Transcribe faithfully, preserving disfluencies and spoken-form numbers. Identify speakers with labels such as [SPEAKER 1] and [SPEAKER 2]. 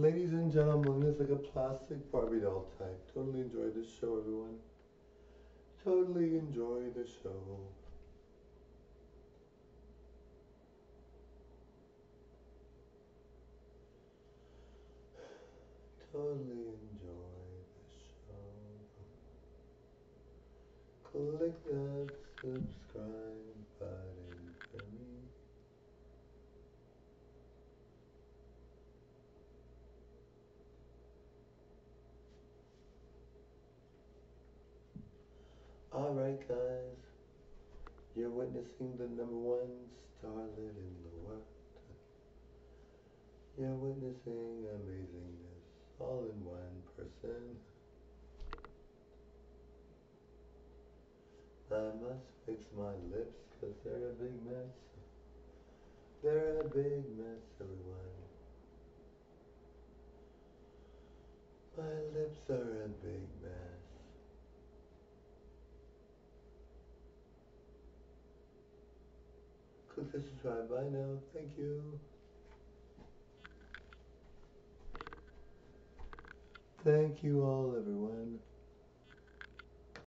[SPEAKER 1] Ladies and gentlemen, it's like a plastic Barbie doll type. Totally enjoy the show, everyone. Totally enjoy the show. Totally enjoy the show. Click that subscribe button for me. Alright, guys. You're witnessing the number one starlet in the world. You're witnessing amazingness all in one person. I must fix my lips because they're a big mess. They're a big mess, everyone. My lips are a big mess. Click the subscribe button now. Thank you. Thank you all, everyone.